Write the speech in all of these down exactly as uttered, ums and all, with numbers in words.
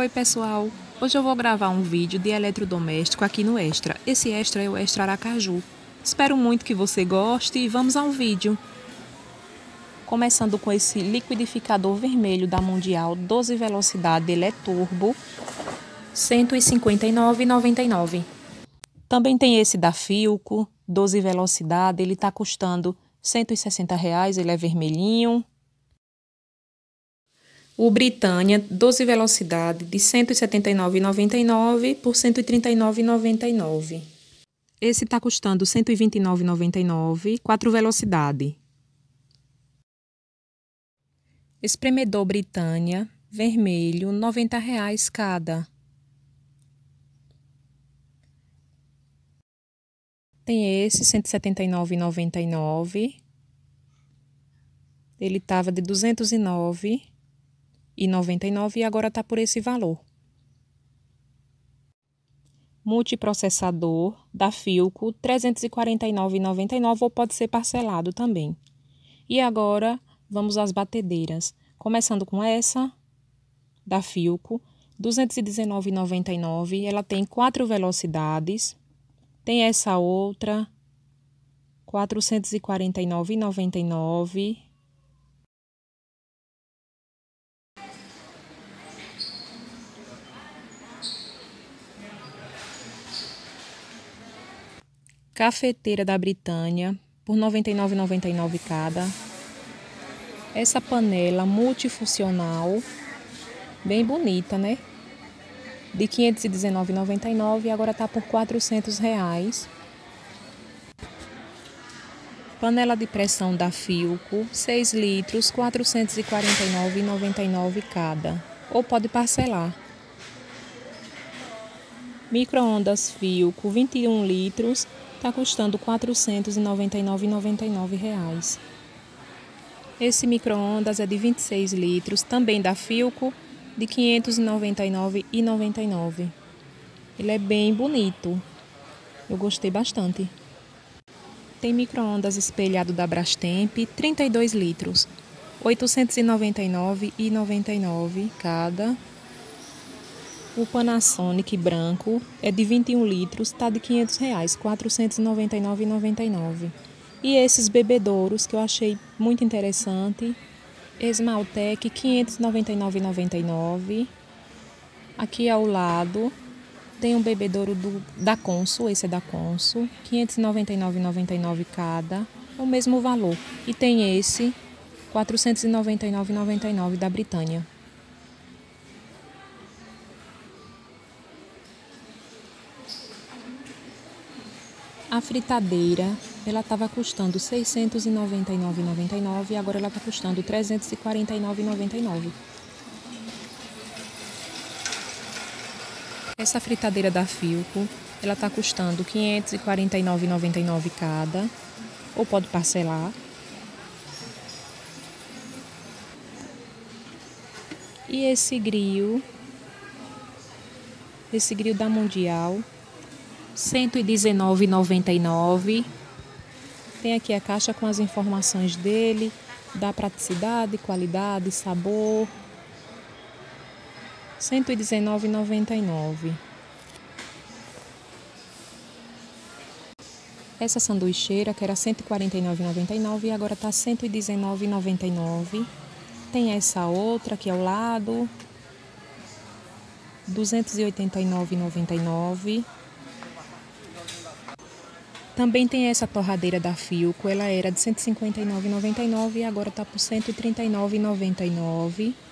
Oi pessoal, hoje eu vou gravar um vídeo de eletrodoméstico aqui no Extra. Esse Extra é o Extra Aracaju. Espero muito que você goste e vamos ao vídeo. Começando com esse liquidificador vermelho da Mundial, doze velocidade, ele é turbo, cento e cinquenta e nove reais e noventa e nove centavos. Também tem esse da Philco, doze velocidade, ele está custando cento e sessenta reais, ele é vermelhinho. O Britânia, doze velocidade, de cento e setenta e nove reais e noventa e nove centavos por cento e trinta e nove reais e noventa e nove centavos. Esse está custando cento e vinte e nove reais e noventa e nove centavos, quatro velocidade. Espremedor Britânia, vermelho, noventa reais cada. Tem esse, cento e setenta e nove reais e noventa e nove centavos. Ele estava de duzentos e nove reais e noventa e nove centavos e agora está por esse valor. Multiprocessador da Philco, trezentos e quarenta e nove reais e noventa e nove centavos ou pode ser parcelado também. E agora vamos às batedeiras. Começando com essa da Philco, duzentos e dezenove reais e noventa e nove centavos. Ela tem quatro velocidades. Tem essa outra, quatrocentos e quarenta e nove reais e noventa e nove centavos. Cafeteira da Britânia, por noventa e nove reais e noventa e nove centavos cada. Essa panela multifuncional, bem bonita, né? De quinhentos e dezenove reais e noventa e nove centavos e agora está por quatrocentos reais. Panela de pressão da Philco, seis litros, quatrocentos e quarenta e nove reais e noventa e nove centavos cada. Ou pode parcelar. Micro-ondas Philco, vinte e um litros, está custando quatrocentos e noventa e nove reais e noventa e nove centavos. Esse micro-ondas é de vinte e seis litros, também da Philco, de quinhentos e noventa e nove reais e noventa e nove centavos. Ele é bem bonito. Eu gostei bastante. Tem micro-ondas espelhado da Brastemp, trinta e dois litros, oitocentos e noventa e nove reais e noventa e nove centavos cada. O Panasonic branco é de vinte e um litros, está de quinhentos reais, quatrocentos e noventa e nove reais e noventa e nove centavos. E esses bebedouros que eu achei muito interessante, Esmaltec, quinhentos e noventa e nove reais e noventa e nove centavos. Aqui ao lado tem um bebedouro do, da Consul, esse é da Consul, quinhentos e noventa e nove reais e noventa e nove centavos cada, o mesmo valor. E tem esse, quatrocentos e noventa e nove reais e noventa e nove centavos da Britânia. A fritadeira, ela estava custando seiscentos e noventa e nove reais e noventa e nove centavos e agora ela está custando trezentos e quarenta e nove reais e noventa e nove centavos. Essa fritadeira da Philco, ela está custando quinhentos e quarenta e nove reais e noventa e nove centavos cada, ou pode parcelar. E esse grill, esse grill da Mundial, cento e dezenove reais e noventa e nove centavos. Tem aqui a caixa com as informações dele, da praticidade, qualidade, sabor. cento e dezenove reais e noventa e nove centavos. Essa sanduicheira, que era cento e quarenta e nove reais e noventa e nove centavos e agora está cento e dezenove reais e noventa e nove centavos. Tem essa outra aqui ao lado, duzentos e oitenta e nove reais e noventa e nove centavos. Também tem essa torradeira da Philco, ela era de cento e cinquenta e nove reais e noventa e nove centavos e agora está por cento e trinta e nove reais e noventa e nove centavos.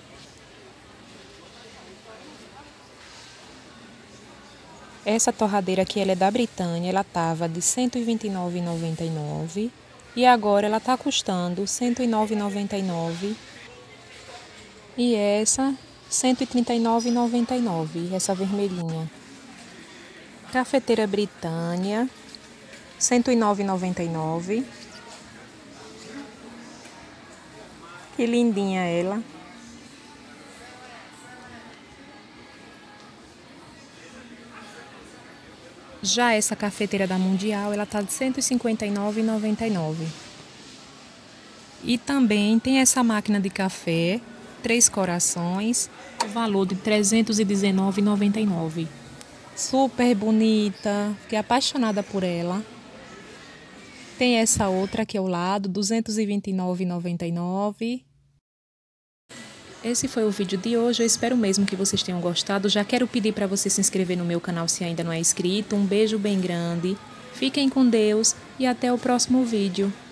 Essa torradeira aqui, ela é da Britânia, ela estava de cento e vinte e nove reais e noventa e nove centavos e agora ela está custando cento e nove reais e noventa e nove centavos. E essa, cento e trinta e nove reais e noventa e nove centavos, essa vermelhinha. Cafeteira Britânia, cento e nove reais e noventa e nove centavos. Que lindinha ela. Já essa cafeteira da Mundial, ela tá de cento e cinquenta e nove reais e noventa e nove centavos. E também tem essa máquina de café três corações, o valor de trezentos e dezenove reais e noventa e nove centavos. Super bonita, fiquei apaixonada por ela. Tem essa outra aqui ao lado, duzentos e vinte e nove reais e noventa e nove centavos. Esse foi o vídeo de hoje, eu espero mesmo que vocês tenham gostado. Já quero pedir para você se inscrever no meu canal se ainda não é inscrito. Um beijo bem grande, fiquem com Deus e até o próximo vídeo.